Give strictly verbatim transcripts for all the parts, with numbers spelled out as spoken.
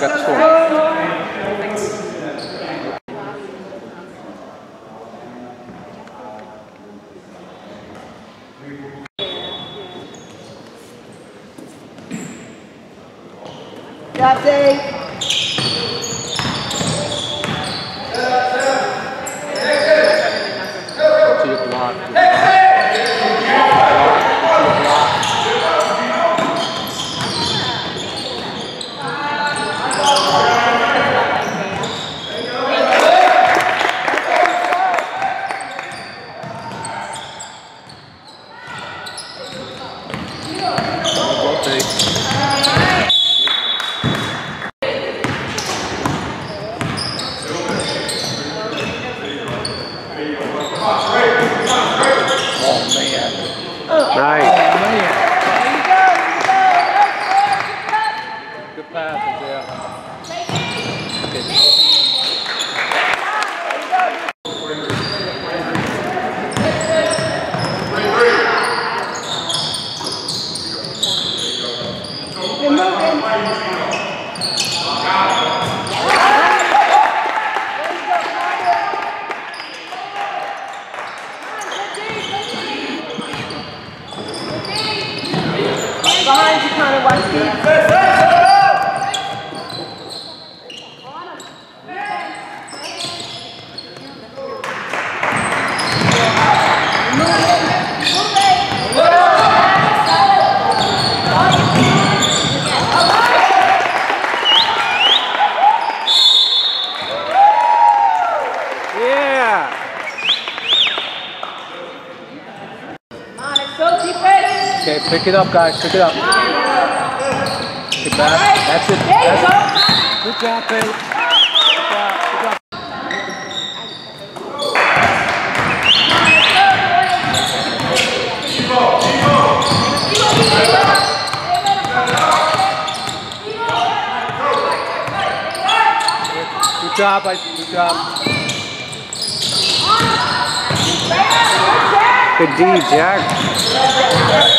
got the score. Got Dave. To your block. Behind you, Connor, watch Steve. Okay, pick it up, guys. Pick it up. Pick it back. That's it. That's it. Good job, babe. Good job. Good job. Good job, guys. Good job. Good D, Jack.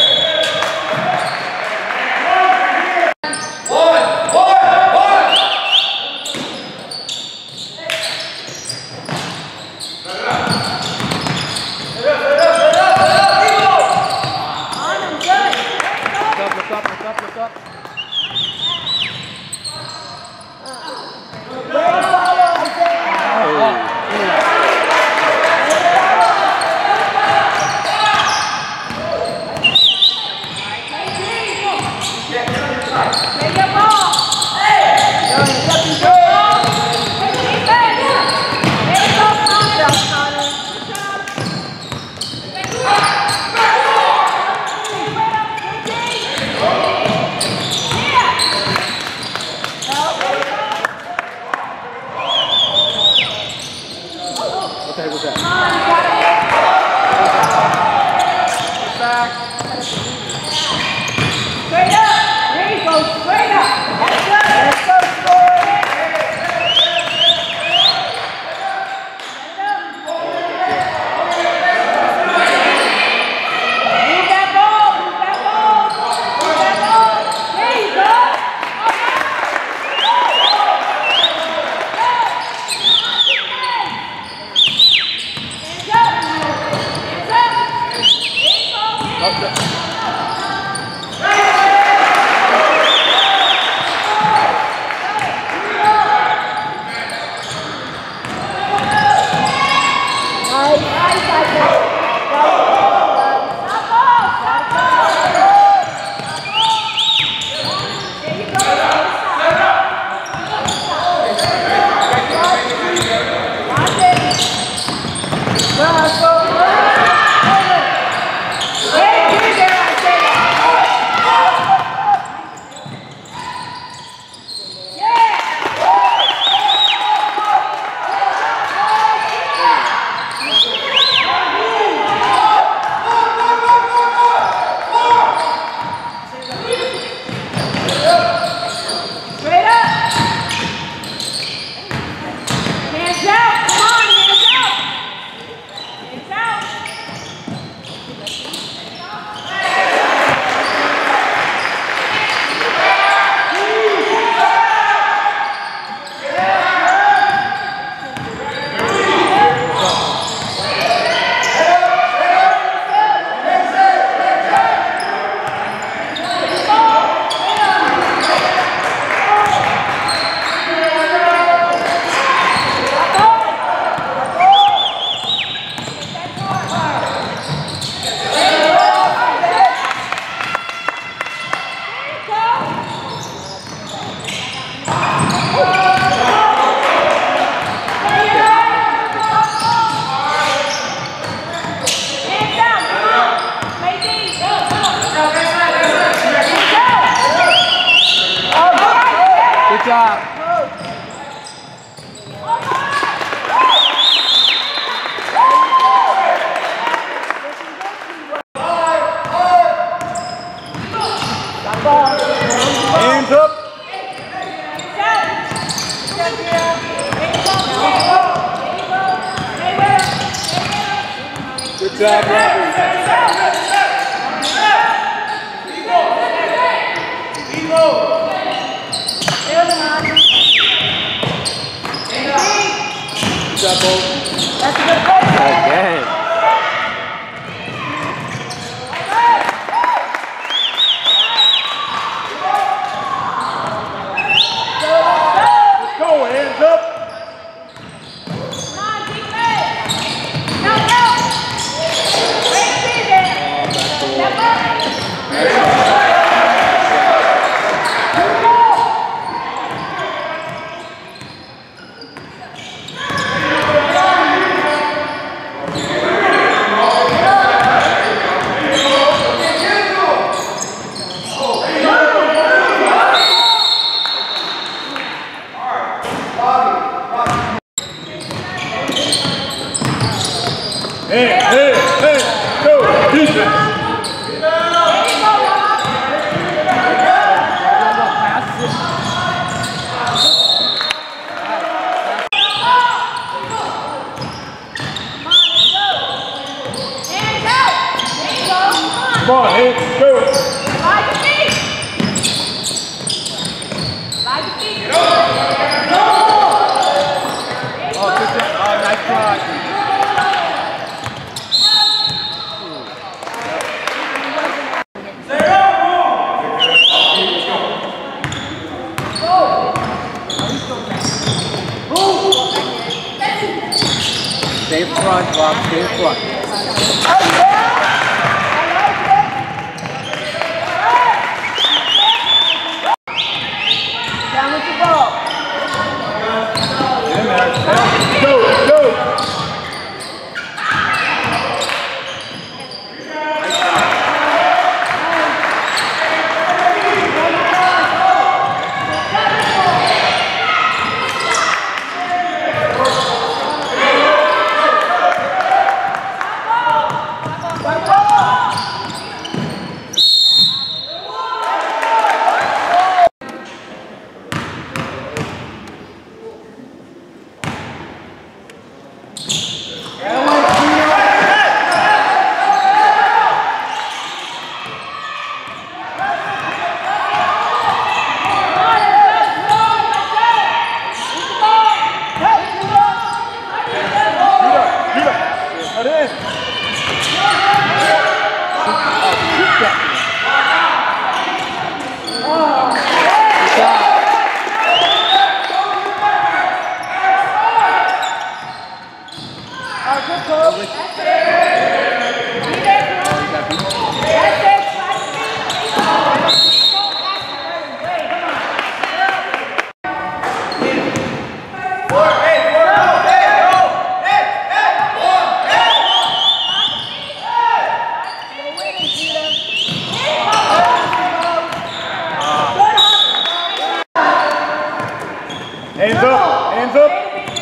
Good job. Hands up. Good job, Robbie. Good job, Bo. That's a good play. Again. Let's go, hands up. Hey, hey, hey, go, defense. Come on, hands, go. Oh, good job. Oh, nice try. Stay in front, Rob. Stay in front. Down with the ball. Get in there. Go, go. Hands up, hands up.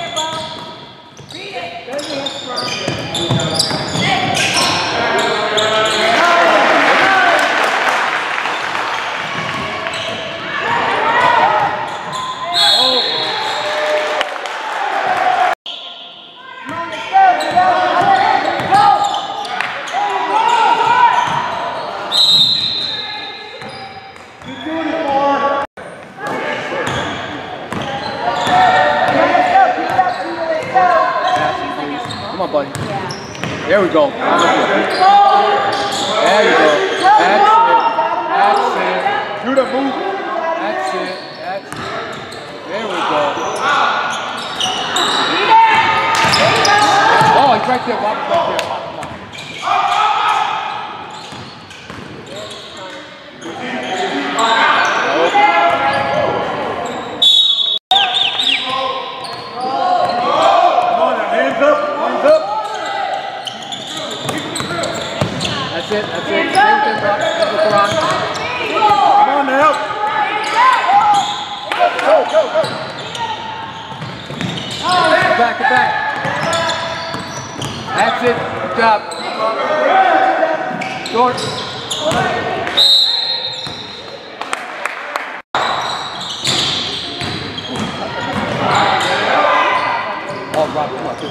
Come on, buddy. There we go. There you go. That's it. That's it. Do the move. That's it. That's it. There we go. Oh, he's right there. Bobby's right there. Come on. back, get back. That's it. Good job. Short. Oh, Rob, come on.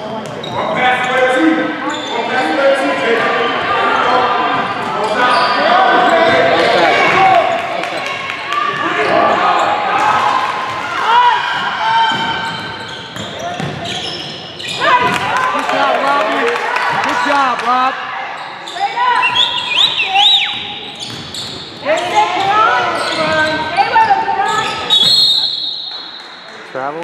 Good job, Rob. Straight up. That's it. That's it, come on. Stay with him, come on. Travel.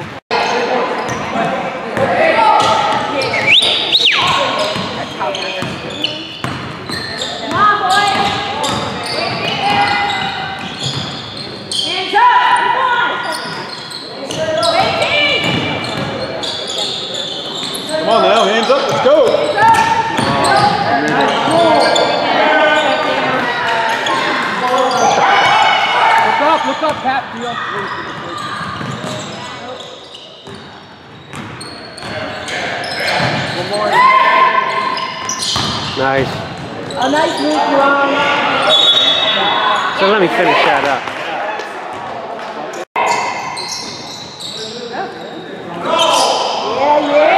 Come on, boy. Hands up, come on. eighteen. Come on now, hands up, let's go. Look up, look up, Pat. One more. Nice. A nice move, Ron. So let me finish that up. Yeah, yeah.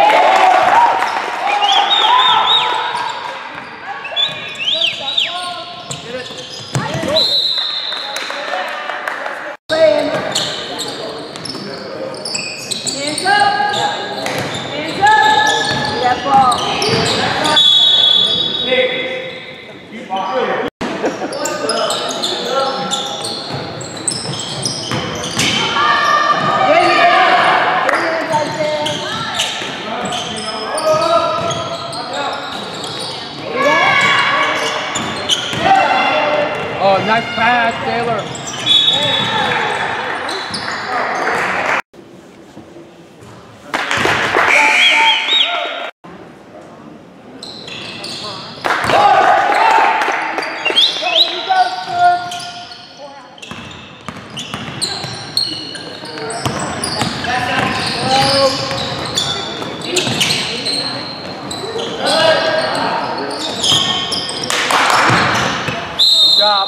Hands up. Hands up. That ball. Oh, nice pass, Taylor. Good job.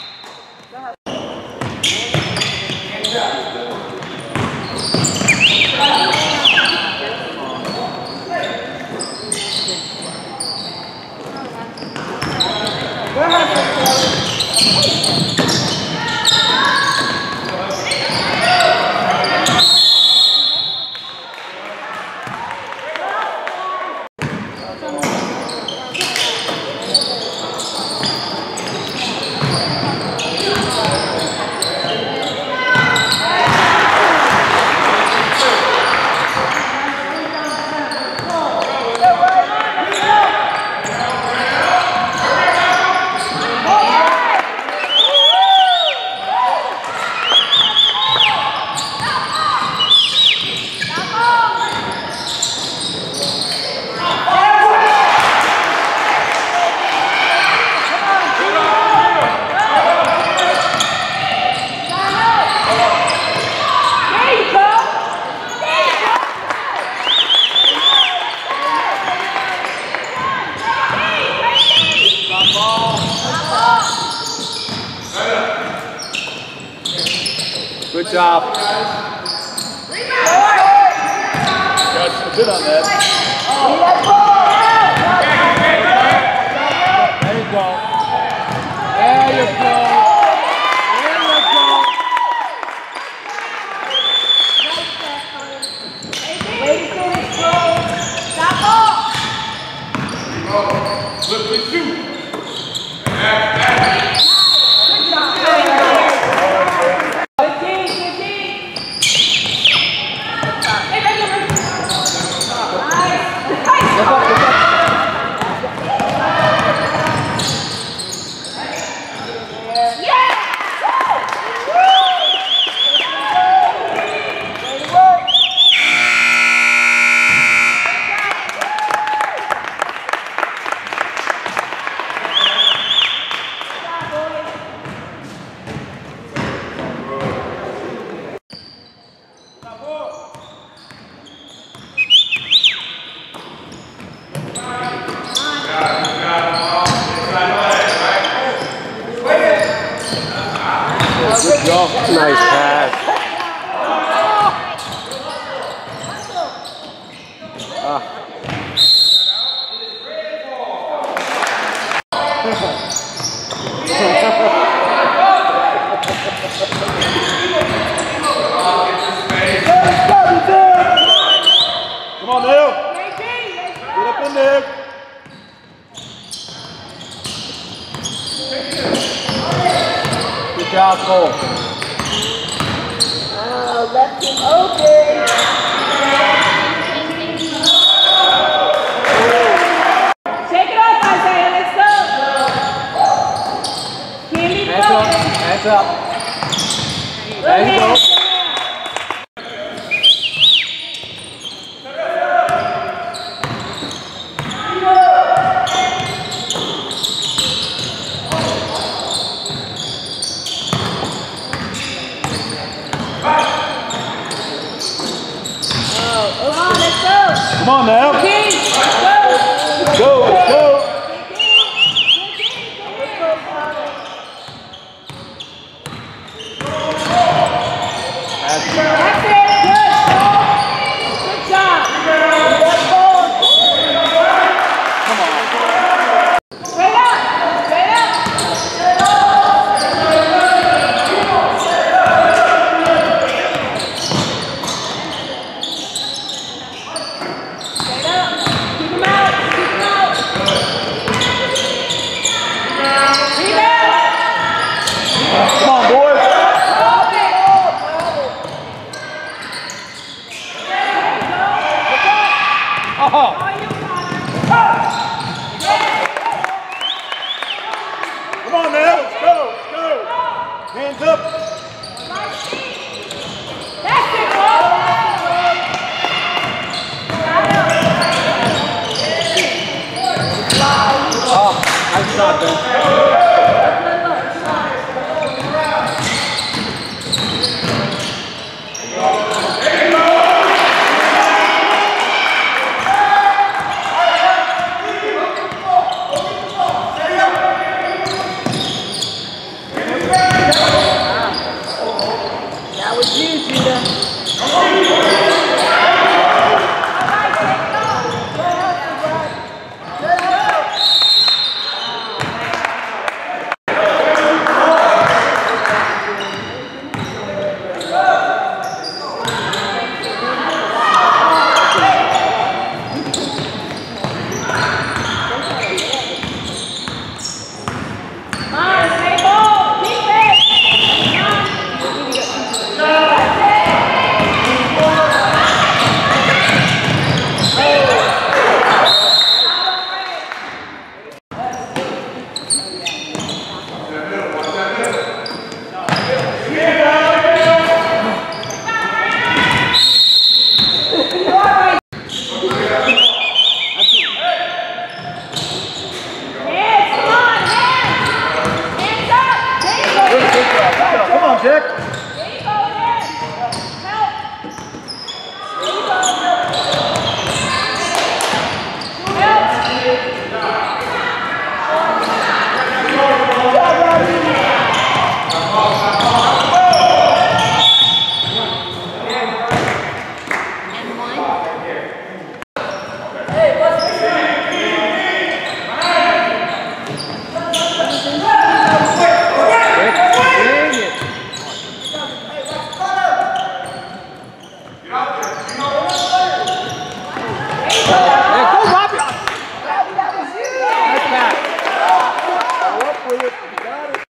Good job. Got a bit on that. There you go. There you go. There you go. Flip it, shoot. Look up, Foul call. Oh, left him open. Take it off, Isaiah. Let's go. Can't leave it Hands up. open. Hands up. Good There you go. hands. Come on now. Let's go. Let's go. That's it. Good. Good job. Come on. Straight up. Straight up. Straight up. Keep him out. Keep him out. Rebound. Come on, boys. Oh. Come on now. Let's go. Let's go. Hands up. That's it, bro. Oh, nice shot, Ben. That was you, Judah. Come on, stay bold. Keep it. Come on. Hands, come on, hands. Hands up. There you go. Come on, Jack. There you go, hands. Help. There you go. Help. Dang it. Hey, go, Robbie. Nice pass. Go up with it. You got it.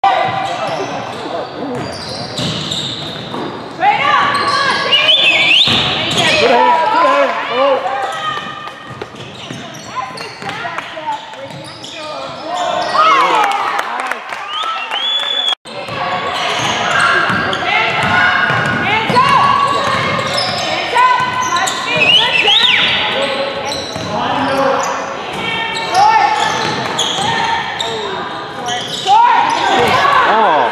Straight up. Come on, team. Good hand. Good hand. Oh. Hands up. Hands up. Nice feet. Good job. Short. Short. Oh.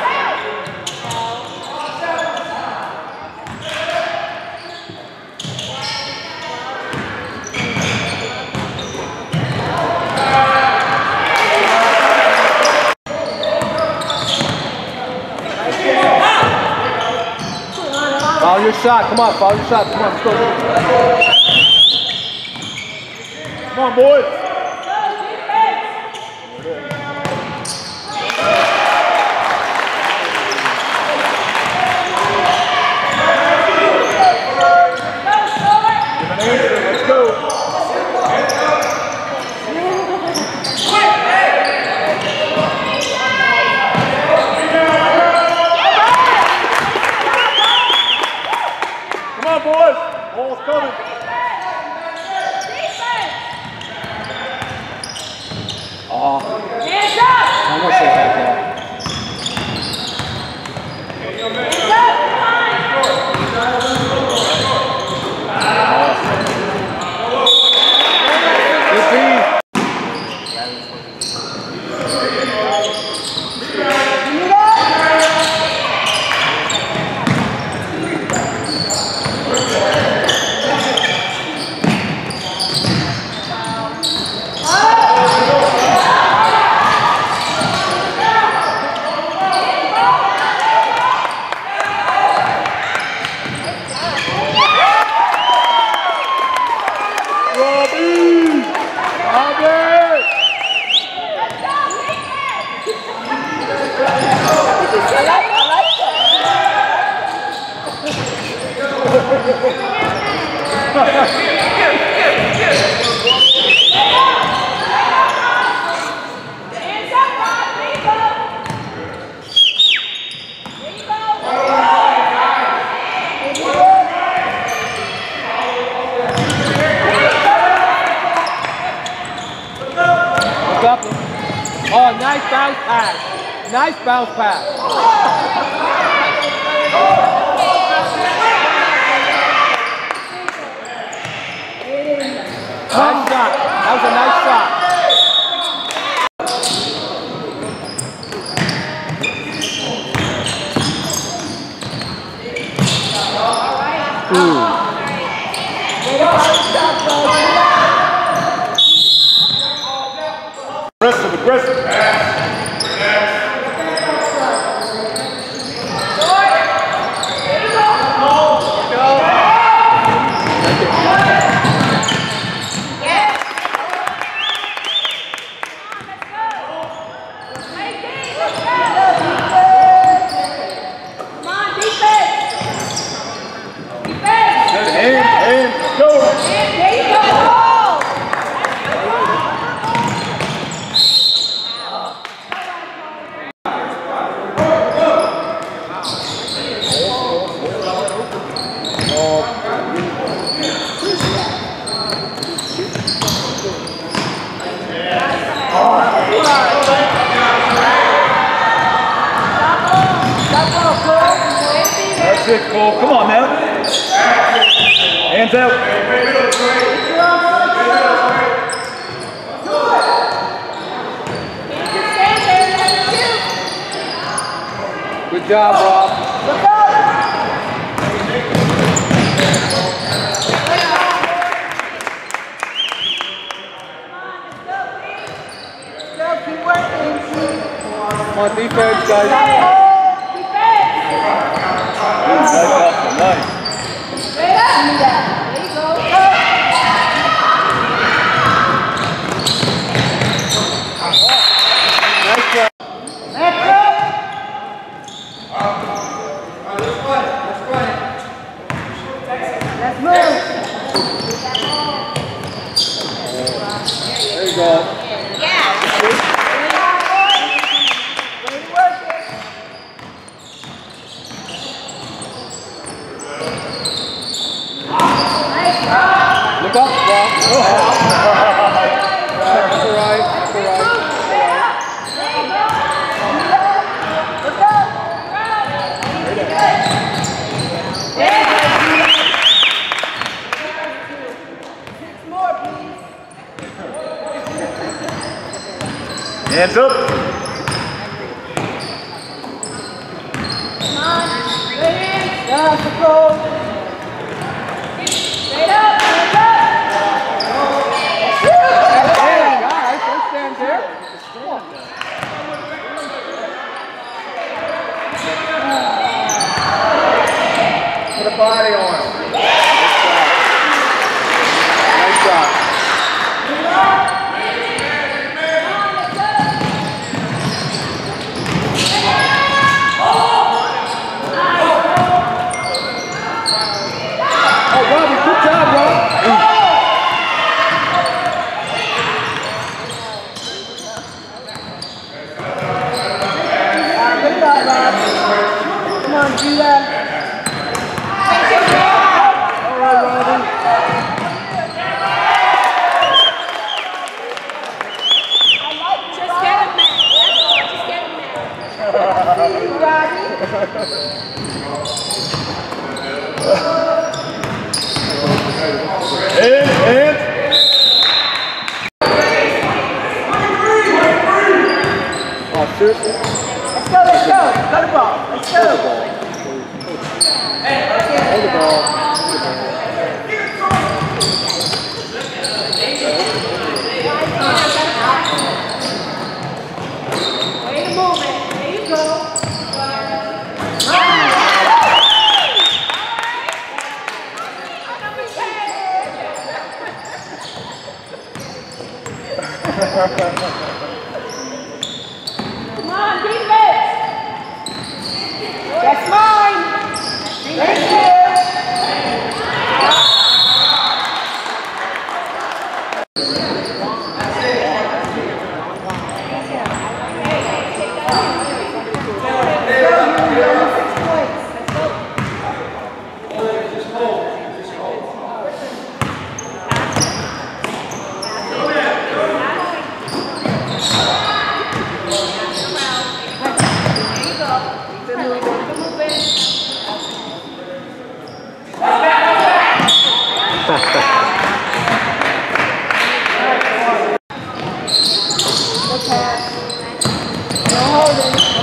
Follow your shot. Come on, follow your shot. Come on, let's go. Come on, boys. Give an answer. Let's go. Come boys. Ball's coming. Oh, Hands up! I almost said that there. Hands up! Good beat. Oh, nice bounce pass. Nice bounce pass. Nice shot. That was a nice shot. Ooh. Aggressive, aggressive. That's it, Cole. Come on now. Hands out. Good job, Rob. Come on, defense, guys. Nice, Austin. Nice. Nice job. Let's move. There you go. Yeah. Look up, Rob. That's all right. That's all right. Hands up. Come on. Good hands. That's the goal. Straight up. Hands up. Hey, guys, don't stand there. Put a body on him. Nice job. Nice job. Oh, Robbie, good job, Rob. Good job, Rob. Come on, do that. Hold the ball. Way to move it. There you go. Come on, defense. That's mine. Thank you. No holding.